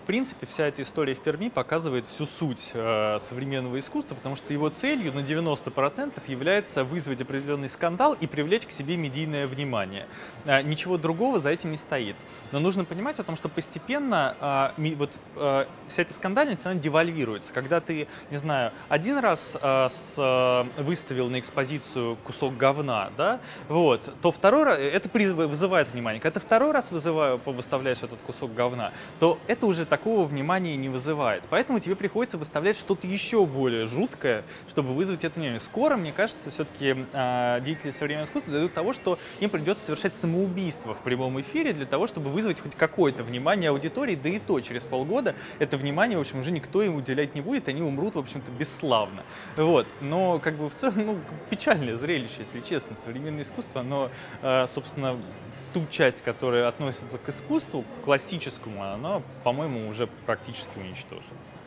принципе, вся эта история в Перми показывает всю суть современного искусства, потому что его целью на 90% является вызвать определенный скандал и привлечь к себе медийное внимание. Ничего другого за этим не стоит. Но нужно понимать о том, что постепенно вся эта скандальность, она девальвируется. Когда ты, не знаю, один раз выставил на экспозицию кусок говна, да, вот, то второй раз это вызывает внимание. Когда ты второй раз выставляешь этот кусок говна, то это уже такого внимания не вызывает. Поэтому тебе приходится выставлять что-то еще более жуткое, чтобы вызвать это внимание. Скоро, мне кажется, все-таки деятели современного искусства дойдут до того, что им придется совершать самоубийство в прямом эфире для того, чтобы вызвать хоть какое-то внимание аудитории, да и то через полгода это внимание, в общем, уже никто им уделять не будет, они умрут, в общем-то, бесславно. Вот. Но, как бы, в целом, ну, печальное зрелище, если честно. Современное искусство, оно, собственно, ту часть, которая относится к искусству, к классическому, она, по-моему, уже практически уничтожена.